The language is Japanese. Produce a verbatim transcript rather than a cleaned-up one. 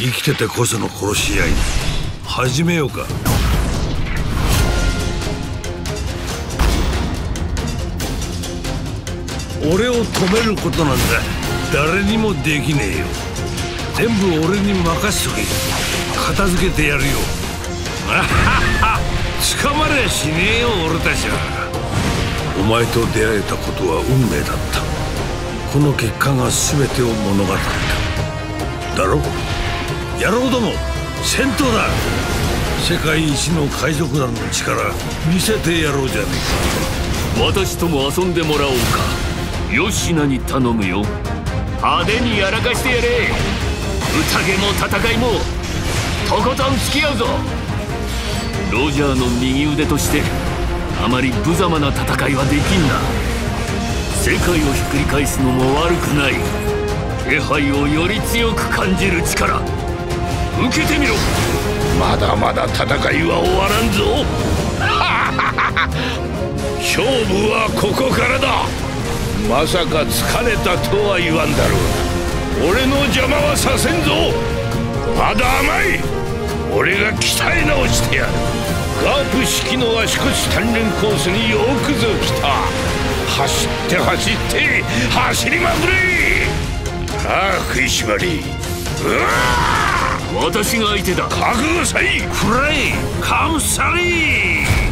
生きててこその殺し合い始めようか。俺を止めることなんだ誰にもできねえよ。全部俺に任せとけ。片付けてやるよ。あはは捕まりゃしねえよ俺たちは。お前と出会えたことは運命だった。この結果が全てを物語っただろ。野郎ども戦闘だ。世界一の海賊団の力見せてやろうじゃねえか。 私とも遊んでもらおうか。吉名に頼むよ。派手にやらかしてやれ。宴も戦いもとことん付き合うぞ。ロジャーの右腕としてあまり無様な戦いはできんな。世界をひっくり返すのも悪くない。気配をより強く感じる力受けてみろ。 まだまだ戦いは終わらんぞ勝負はここからだ。まさか疲れたとは言わんだろう。俺の邪魔はさせんぞ。まだ甘い。俺が鍛え直してやる。ガープ式の足腰鍛錬コースによくぞ来た。走って走って走りまくれ。ああ食いしばり。うわ私が相手だ。 覚悟さい。フライカムサリー。